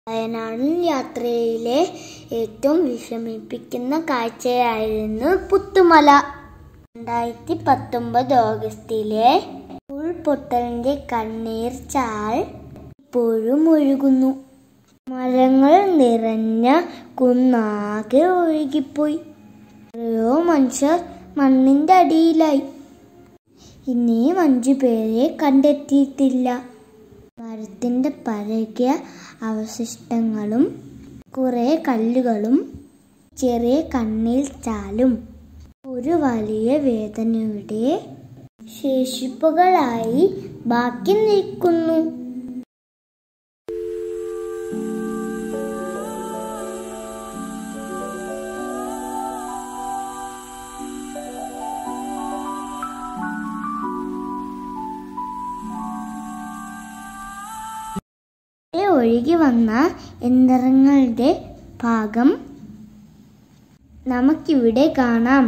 വയനാട് യാത്രയിലെ ഏറ്റവും വിഷമിപ്പിക്കുന്ന കാഴ്ചയായിരുന്നു പുത്തുമല. 2019 ഓഗസ്റ്റിലെ ഉൾപൊട്ടലിന്റെ കണ്ണീർ ചാൽ ഇപ്പോഴും ഒഴുകുന്നു. മരങ്ങൾ നിറഞ്ഞ കുന്നാകെ ഒഴുകിപ്പോയി. എത്രയോ മനുഷ്യർ മണ്ണിന്റെ അടിയിലായി. ഇനിയും 5 പേരെ കണ്ടെത്തിയിട്ടില്ല. മരത്തിന്റെ പഴകിയ അവശിഷ്ടങ്ങളും കുറെ കല്ലുകളും ചെറിയ കണ്ണീർ ചാലും ഒരു വലിയ വേദനയുടെ ശേഷിപ്പുകളായി ബാക്കി നിൽക്കുന്നു. ഒഴുകി വന്ന യന്ത്രങ്ങളുടെ ഭാഗം നമുക്കിവിടെ കാണാം.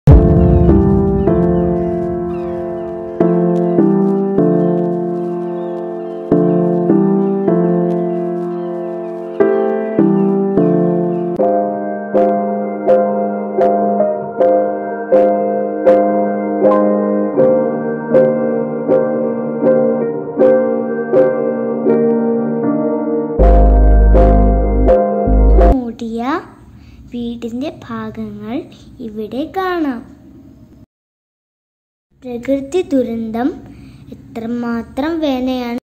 വീടിന്റെ ഭാഗങ്ങൾ ഇവിടെ കാണാം. പ്രകൃതി ദുരന്തം എത്രമാത്രം വേദനയാണ്